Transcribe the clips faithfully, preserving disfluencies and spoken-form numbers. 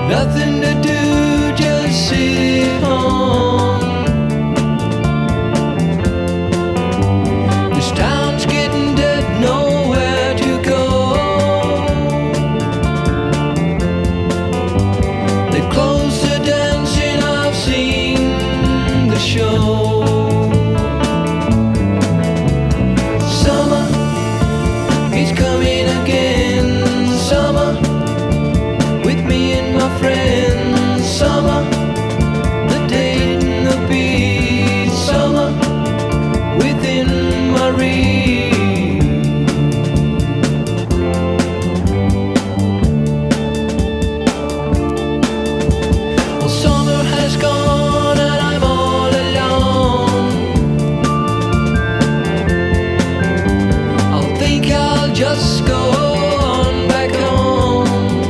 Nothing to do, just sit home. This town's getting dead, nowhere to go. They closed the dancing, I've seen the show. Summer, it's coming again. Summer, with me and my friends. Summer, the date and the beat. Summer, within my reach. Well, summer has gone and I'm all alone. I'll think I'll just go on back home.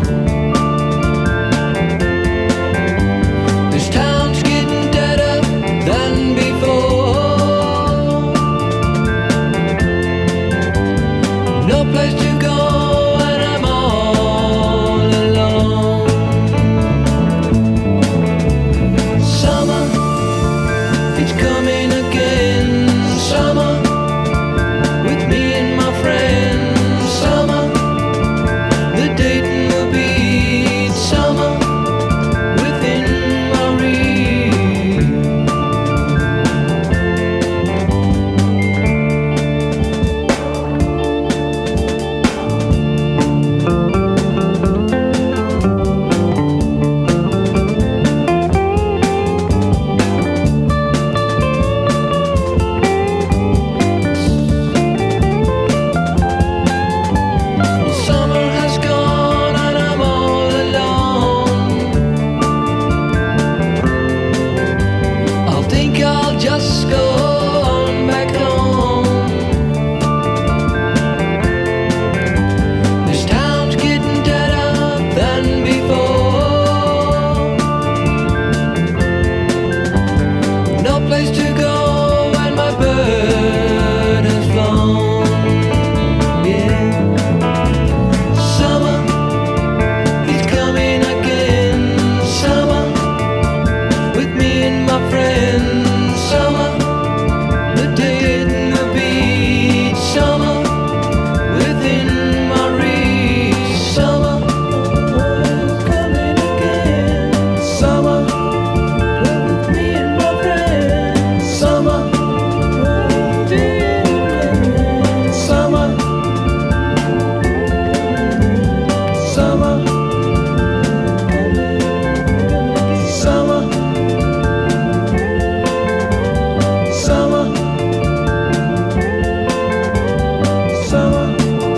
This town's getting deader than before. No place to go and I'm all alone. Summer, it's coming again. Summer, with me and my friends. Summer, the date and the beat. Summer, within my reach. Well, summer has gone and I'm all alone. I'll think I'll just go on back home. This town's getting deader than before. No place to go and my bird has flown. Yeah. Summer, it's coming again. Summer, with me and my friends. Summer, the date and the beat. Summer, within my reach. Summer, it's coming again. Summer, with me and my friends. Summer, summer, summer, summer, summer, summer.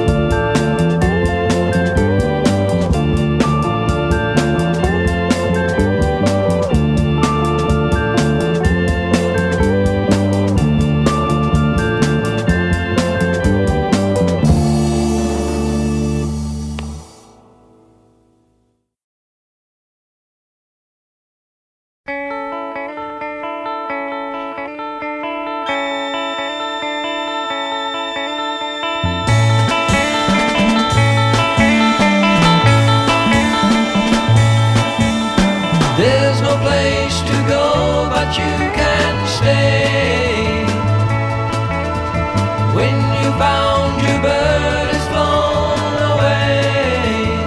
There's no place to go, but you can stay. When you found your bird has flown away.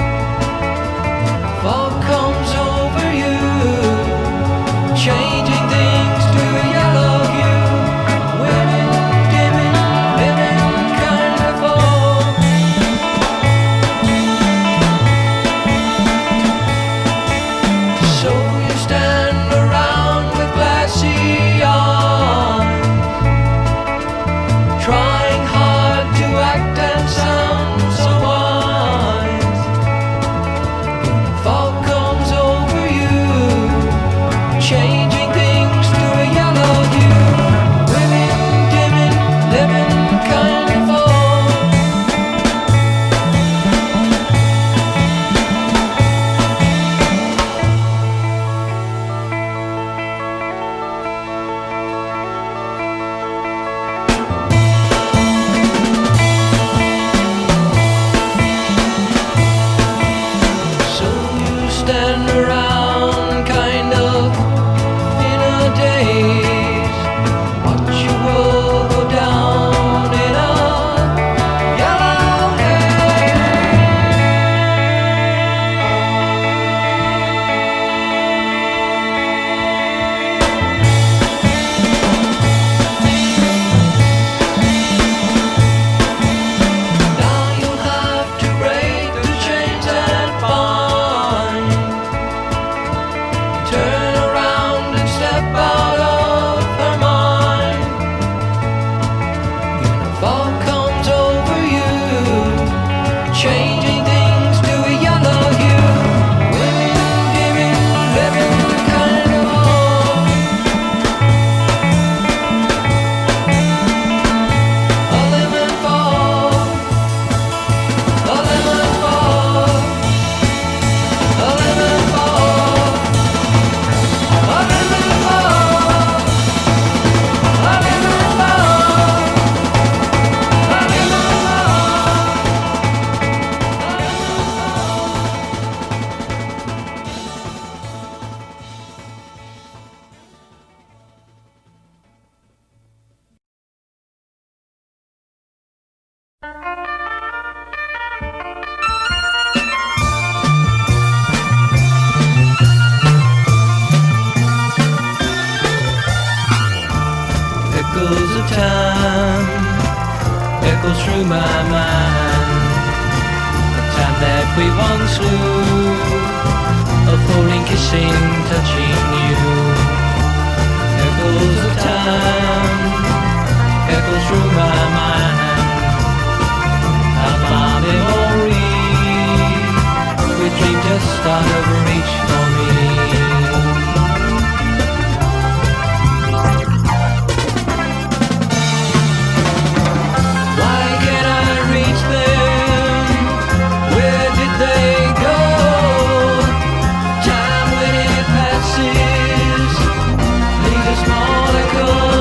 Fog comes over you, changing things to a yellow hue. Women, dimming, living kind of fog. So you stand around with glassy eyes, trying hard through my mind. The time that we once knew, a falling, kissing, touching you. Echoes of time, echoes through my mind. Of my memory, we dream just out of reach for me. Why can't I reach them? Where did they go? Time when it passes leaves a small echo.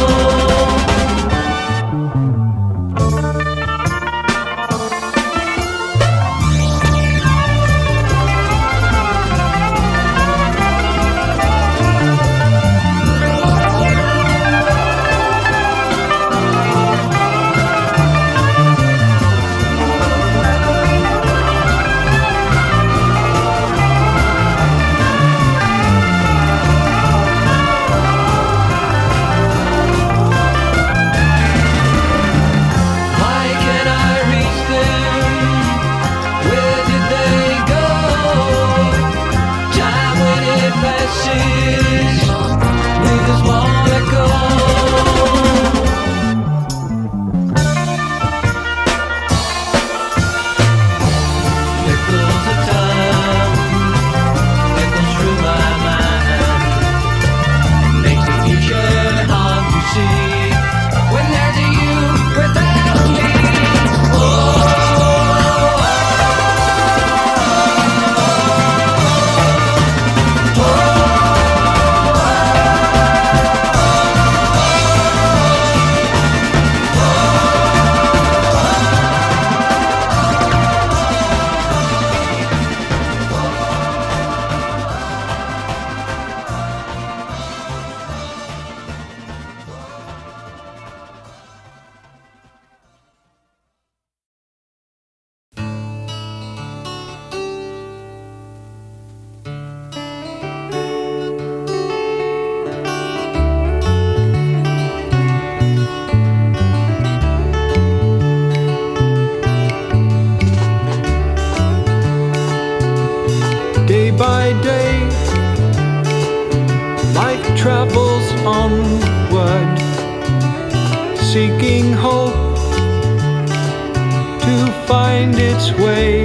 By day, life travels onward, seeking hope to find its way,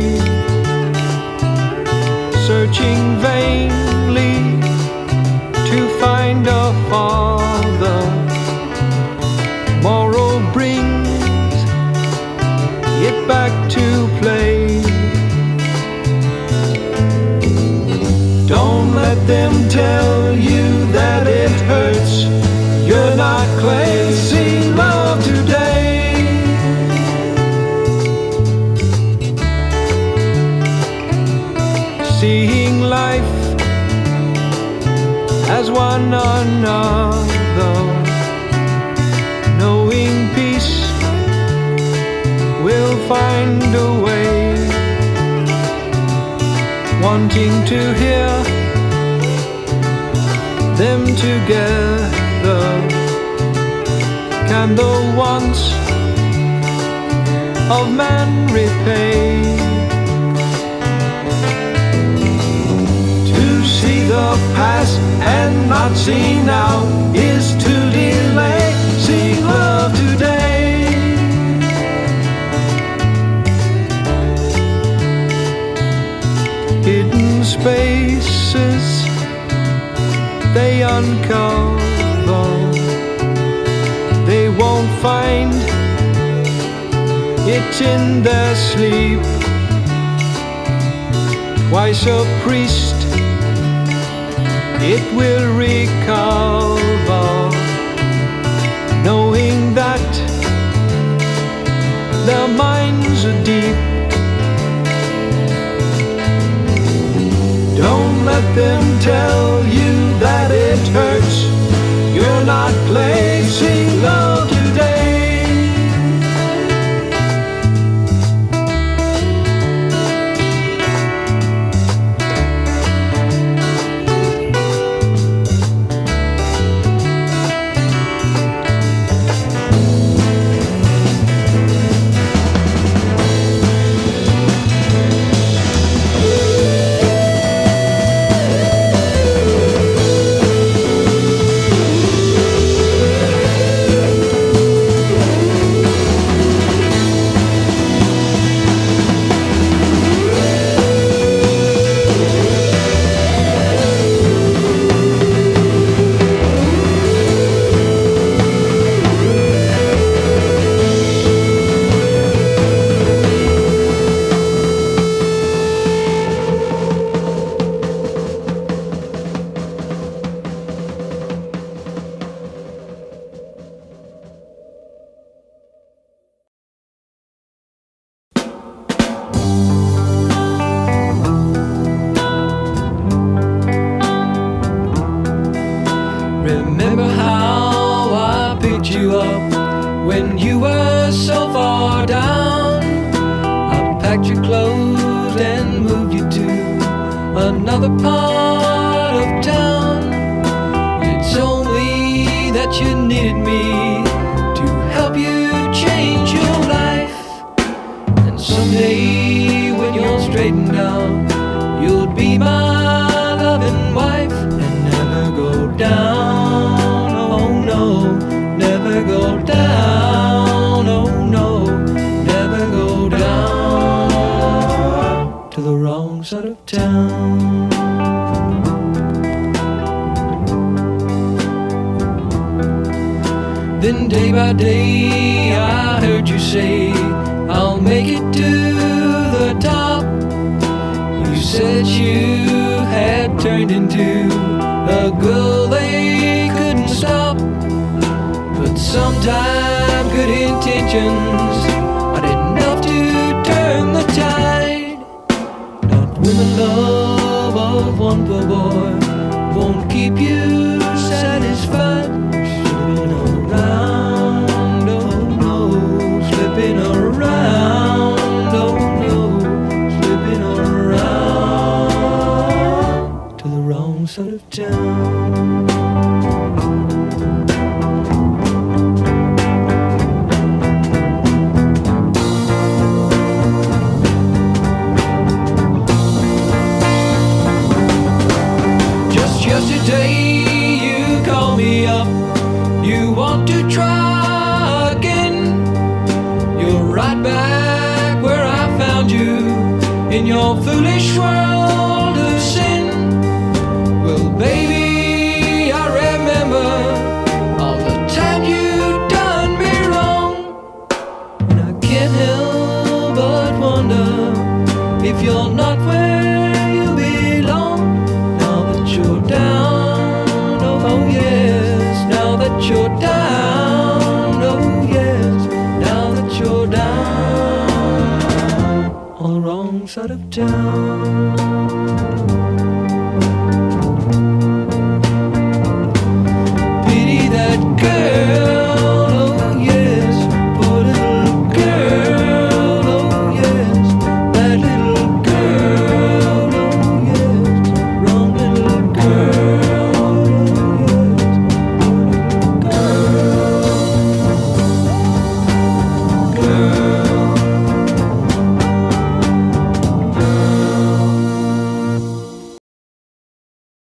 searching vainly to find a father. Tomorrow brings it back to play. Don't let them tell you that it hurts. You're not clay. See love today. Seeing life as one another, knowing peace will find a way. Wanting to hear them together, can the wants of man repay? To see the past and not see now is to delay. See love today. Hidden spaces they uncover, they won't find it in their sleep. Twice a priest, it will recover, knowing that their minds are deep. Don't let them tell you that it hurts. You're not placing love today. another part of town. You told me that you needed me to help you change your life. And someday when you're straightened out, you'll be my loving wife. And never go down, oh no, never go down, oh no, never go down to the wrong side of town. Then day by day I heard you say, I'll make it to the top. You said you had turned into a girl they couldn't stop. But sometimes good intentions aren't enough to turn the tide. Not when the love of one poor boy won't keep you satisfied. Slipping around, oh no, slipping around, oh no, slipping around to the wrong side of town. Yesterday you called me up, you want to try again. You're right back where I found you, in your foolish world of sin. Well baby, I remember all the time you done me wrong. And I can't help but wonder if you're not where you belong. You're down, oh yes, now that you're down, oh yes, now that you're down on the wrong side of town.